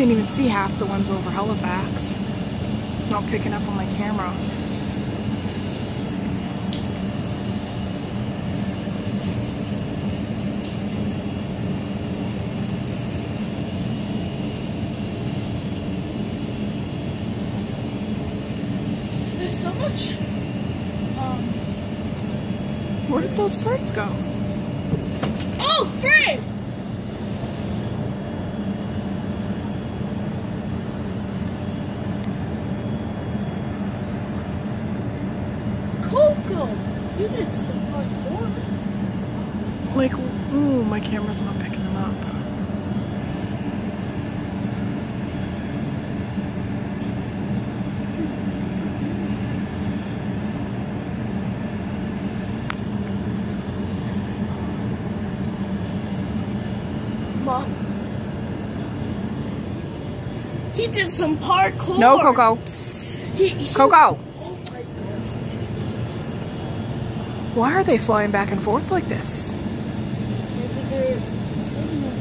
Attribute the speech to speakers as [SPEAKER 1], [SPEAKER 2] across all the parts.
[SPEAKER 1] can't even see half the ones over Halifax. It's not picking up on my camera.
[SPEAKER 2] There's so much.
[SPEAKER 1] Where did those birds go?
[SPEAKER 2] Oh, frick! Coco, you did some hard work.
[SPEAKER 1] Like, ooh, my camera's not picking them up.
[SPEAKER 2] Mom. He did some parkour.
[SPEAKER 1] No, Coco. Coco.
[SPEAKER 2] Oh my god.
[SPEAKER 1] Why are they flying back and forth like this?
[SPEAKER 2] Maybe they're sitting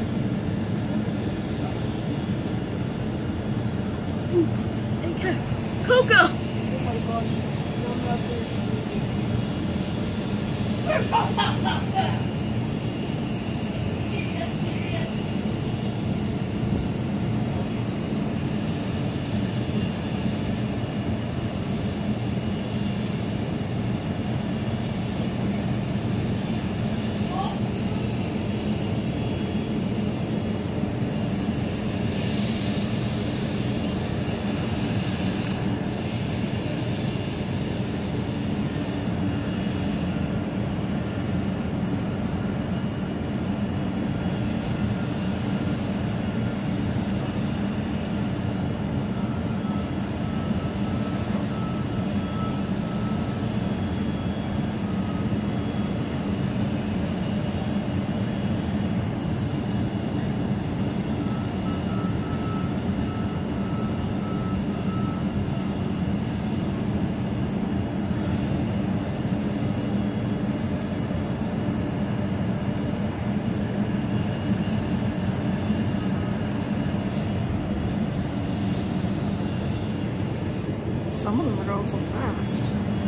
[SPEAKER 2] Hey, Kev. Coco. Oh my gosh.
[SPEAKER 1] Some of them are going so fast.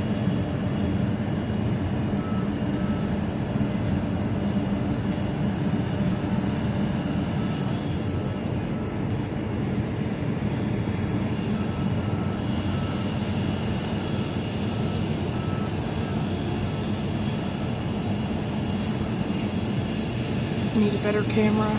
[SPEAKER 1] Need a better camera.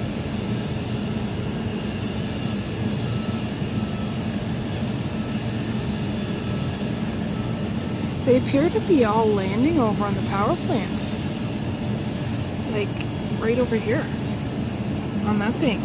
[SPEAKER 1] They appear to be all landing over on the power plant. Like, right over here. On that thing.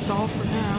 [SPEAKER 1] that's all for now.